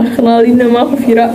Kenalin, nama aku Vira.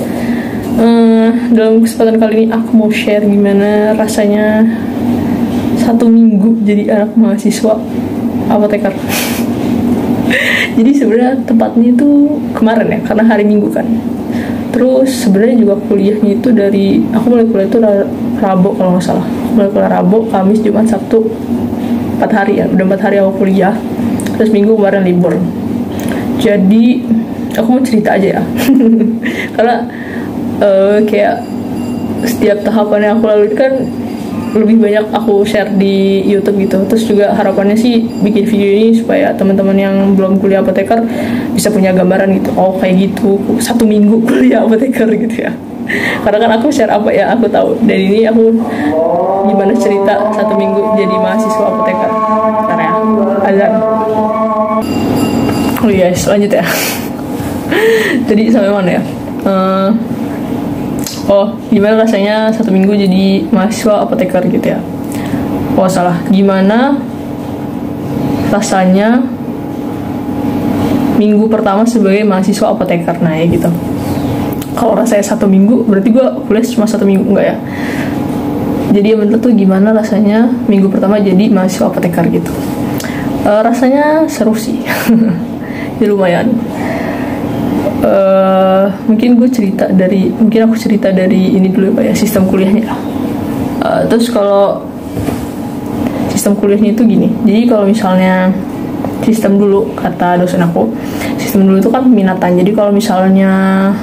Dalam kesempatan kali ini aku mau share gimana rasanya 1 minggu jadi anak mahasiswa apoteker. Jadi sebenarnya tepatnya itu kemarin ya, karena hari Minggu kan. Terus sebenarnya juga kuliahnya itu aku mulai kuliah itu Rabu kalau nggak salah. Mulai kuliah Rabu, Kamis, Jumat, Sabtu, 4 hari ya. Udah 4 hari aku kuliah. Terus Minggu kemarin libur. Jadi aku mau cerita aja ya. Karena kayak setiap tahapan yang aku lalui kan lebih banyak aku share di YouTube gitu. Terus juga harapannya sih bikin video ini supaya teman-teman yang belum kuliah apoteker bisa punya gambaran gitu. Oh kayak gitu 1 minggu kuliah apoteker gitu ya. Karena kan aku share apa ya aku tahu. Dan ini aku gimana cerita 1 minggu jadi mahasiswa apoteker. Bentar ya, azan. Oh iya, lanjut ya. Jadi sampai mana ya? Gimana rasanya 1 minggu jadi mahasiswa apoteker gitu ya? Oh salah, gimana rasanya minggu pertama sebagai mahasiswa apoteker? Nah ya gitu. Kalau rasanya 1 minggu, berarti gue kuliah cuma 1 minggu, enggak ya? Jadi yang bener tuh gimana rasanya minggu pertama jadi mahasiswa apoteker gitu. Rasanya seru sih. Ya lumayan. Mungkin aku cerita dari ini dulu ya, sistem kuliahnya. Terus kalau sistem kuliahnya itu gini. Jadi kalau misalnya sistem dulu, kata dosen aku, sistem dulu itu kan peminatan. Jadi kalau misalnya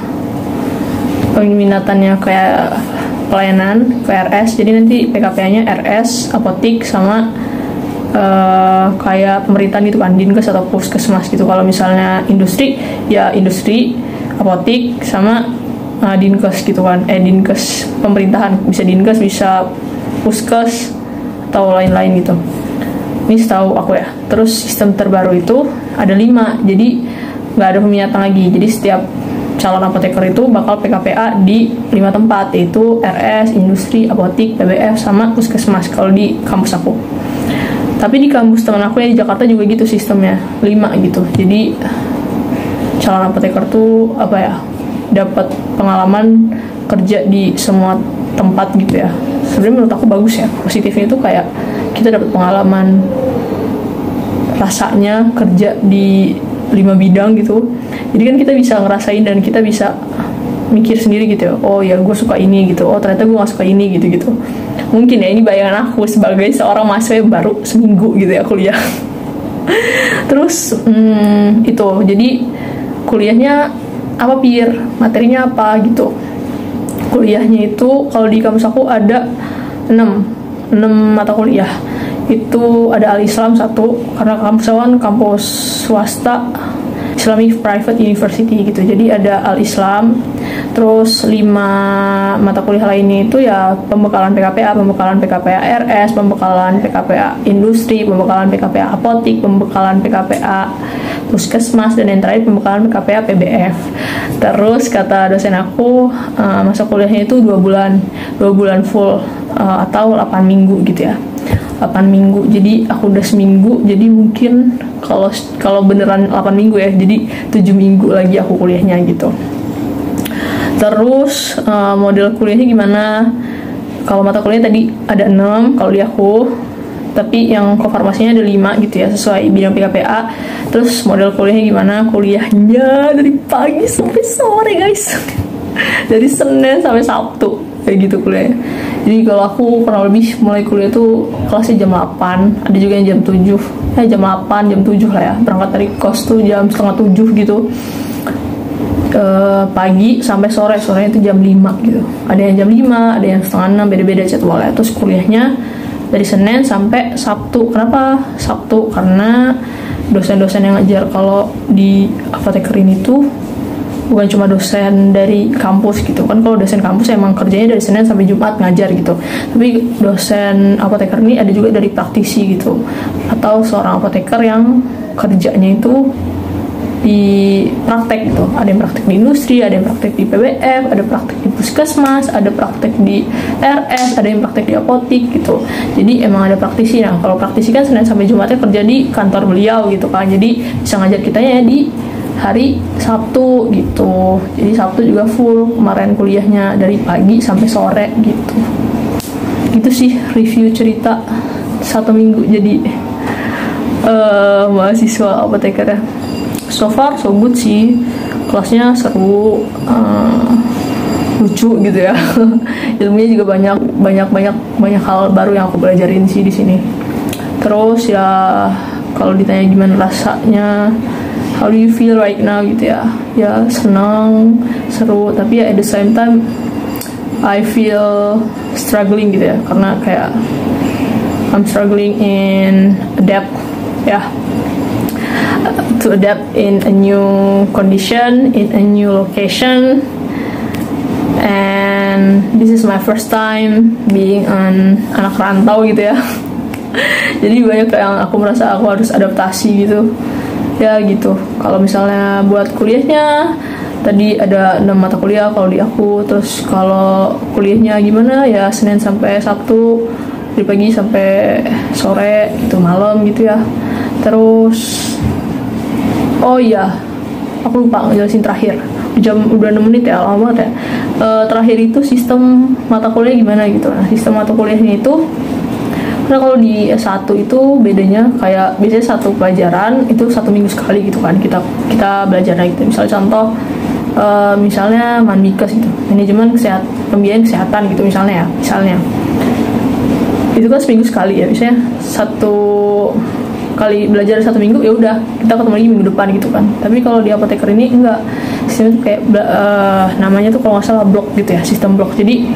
peminatannya kayak pelayanan, KRS, jadi nanti PKPA-nya RS, apotik, sama kayak pemerintahan gitu kan, Dinkes atau Puskesmas gitu. Kalau misalnya industri, ya industri, apotik, sama Dinkes gitu kan. Dinkes pemerintahan, bisa Dinkes, bisa Puskes, atau lain-lain gitu. Ini setahu aku ya. Terus sistem terbaru itu ada 5, jadi nggak ada peminatan lagi. Jadi setiap calon apoteker itu bakal PKPA di 5 tempat, yaitu RS, industri, apotik, PBF, sama Puskesmas kalau di kampus aku. Tapi di kampus teman aku yang di Jakarta juga gitu sistemnya, 5 gitu. Jadi calon apoteker tuh dapat pengalaman kerja di semua tempat gitu ya. Sebenarnya menurut aku bagus ya. Positifnya itu kayak kita dapat pengalaman rasanya kerja di 5 bidang gitu. Jadi kan kita bisa ngerasain dan kita bisa mikir sendiri gitu ya. Oh ya gue suka ini gitu. Oh ternyata gue gak suka ini gitu-gitu. Mungkin ya ini bayangan aku sebagai seorang mahasiswa yang baru seminggu gitu ya kuliah. Terus itu jadi kuliahnya apa materinya apa gitu. Kuliahnya itu kalau di kampus aku ada 6 mata kuliah. Itu ada Al-Islam 1, karena kampus aku kan kampus swasta, Islamic Private University gitu. Jadi ada Al-Islam. Terus 5 mata kuliah lainnya itu ya pembekalan PKPA, pembekalan PKPA RS, pembekalan PKPA industri, pembekalan PKPA apotik, pembekalan PKPA Puskesmas, dan yang terakhir pembekalan PKPA PBF. Terus kata dosen aku masa kuliahnya itu 2 bulan full, atau 8 minggu gitu ya. 8 minggu, jadi aku udah seminggu, jadi mungkin kalau beneran 8 minggu ya, jadi 7 minggu lagi aku kuliahnya gitu. Terus model kuliahnya gimana? Kalau mata kuliah tadi ada 6 kalau di aku, tapi yang kofarmasinya ada 5 gitu ya, sesuai bidang PKPA. Terus model kuliahnya gimana? Kuliahnya dari pagi sampai sore guys. Dari Senin sampai Sabtu kayak gitu kuliahnya. Jadi kalau aku kurang lebih mulai kuliah tuh kelasnya jam 8, ada juga yang jam 7, jam 8, jam 7 lah ya. Berangkat dari kos tuh jam setengah 7 gitu. Pagi sampai sorenya itu jam 5 gitu. Ada yang jam 5, ada yang setengah 6, beda-beda jadwalnya. Terus kuliahnya dari Senin sampai Sabtu. Kenapa Sabtu? Karena dosen-dosen yang ngajar kalau di apoteker ini tuh bukan cuma dosen dari kampus gitu kan. Kalau dosen kampus emang kerjanya dari Senin sampai Jumat ngajar gitu. Tapi dosen apoteker ini ada juga dari praktisi gitu, atau seorang apoteker yang kerjanya itu di praktek gitu. Ada yang praktek di industri, ada yang praktek di PBF, ada praktek di Puskesmas, ada praktek di RS, ada yang praktek di apotik gitu. Jadi emang ada praktisi. Nah kalau praktisi kan Senin sampai Jumatnya kerja di kantor beliau gitu kan. Jadi bisa ngajar kitanya ya di hari Sabtu gitu. Jadi Sabtu juga full kemarin kuliahnya dari pagi sampai sore gitu. Itu sih review cerita 1 minggu jadi mahasiswa apoteker ya. So far so good sih, kelasnya seru, lucu gitu ya. Ilmunya juga banyak hal baru yang aku belajarin sih di sini. Terus ya kalau ditanya gimana rasanya, how do you feel right now gitu ya, ya senang, seru, tapi ya at the same time I feel struggling gitu ya, karena kayak I'm struggling in adapt ya, to adapt in a new condition, in a new location, and this is my first time being an anak rantau gitu ya. Jadi banyak yang aku merasa aku harus adaptasi gitu ya gitu. Kalau misalnya buat kuliahnya tadi ada 6 mata kuliah kalau di aku, terus kalau kuliahnya gimana ya Senin sampai Sabtu dari pagi sampai sore gitu, malam gitu ya. Terus oh iya aku lupa ngejelasin terakhir, udah 6 menit ya, lama banget ya. Terakhir itu sistem mata kuliah gimana gitu. Nah, sistem mata kuliahnya itu, karena kalau di S1 itu bedanya kayak biasanya satu pelajaran itu 1 minggu sekali gitu kan kita belajarnya gitu. Misalnya contoh misalnya Manbikes gitu, manajemen pembiayaan kesehatan gitu misalnya itu kan seminggu sekali ya, biasanya 1 kali belajar 1 minggu ya udah kita ketemu lagi minggu depan gitu kan. Tapi kalau di apoteker ini enggak, sistemnya tuh kayak namanya tuh kalau nggak salah blok gitu ya, sistem blok. Jadi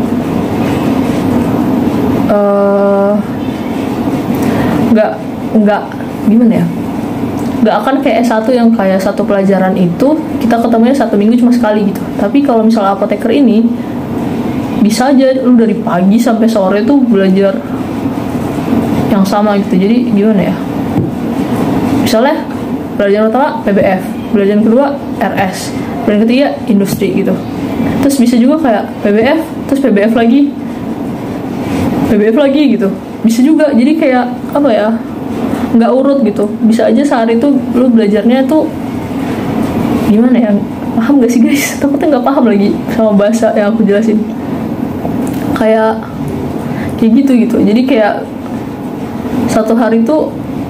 nggak gimana ya, nggak akan kayak S1 yang kayak satu pelajaran itu kita ketemunya 1 minggu cuma sekali gitu. Tapi kalau misalnya apoteker ini bisa aja lu dari pagi sampai sore tuh belajar yang sama gitu. Jadi gimana ya, misalnya pelajaran pertama PBF, pelajaran kedua RS, pelajaran ketiga industri gitu. Terus bisa juga kayak PBF terus PBF lagi gitu, bisa juga. Jadi kayak apa ya, nggak urut gitu. Bisa aja sehari itu lu belajarnya tuh gimana ya, paham gak sih guys? Takutnya nggak paham lagi sama bahasa yang aku jelasin, kayak gitu. Jadi kayak satu hari tuh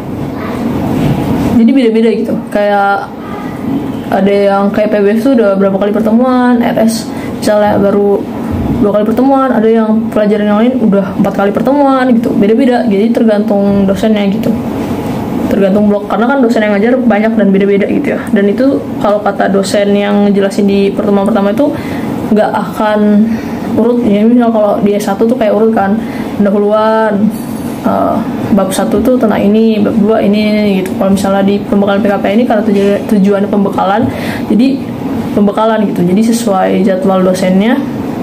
jadi beda-beda gitu. Kayak ada yang kayak PBF tuh udah berapa kali pertemuan, RS misalnya baru 2 kali pertemuan, ada yang pelajaran yang lain udah 4 kali pertemuan gitu. Beda-beda, jadi tergantung dosennya gitu, tergantung blok, karena kan dosen yang ngajar banyak dan beda-beda gitu ya. Dan itu kalau kata dosen yang ngejelasin di pertemuan pertama itu nggak akan urut ya. Misal kalau di S1 tuh kayak urut kan, pendahuluan, bab 1 tuh tentang ini, bab 2 ini gitu. Kalau misalnya di pembekalan PKP ini karena tujuannya pembekalan, jadi pembekalan gitu, jadi sesuai jadwal dosennya.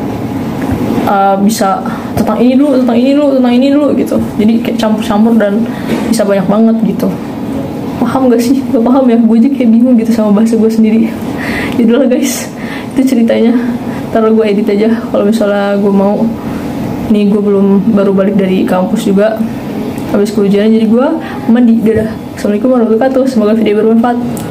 Bisa tentang ini dulu gitu. Jadi kayak campur-campur dan bisa banyak banget gitu. Paham gak sih? Gak paham ya, gue aja kayak bingung gitu sama bahasa gue sendiri. Jadi lah guys, itu ceritanya. Ntar gue edit aja kalau misalnya gue mau. Nih gue baru balik dari kampus juga, habis kehujanan, jadi gue mandi. Dadah. Assalamualaikum warahmatullahi wabarakatuh. Semoga video bermanfaat.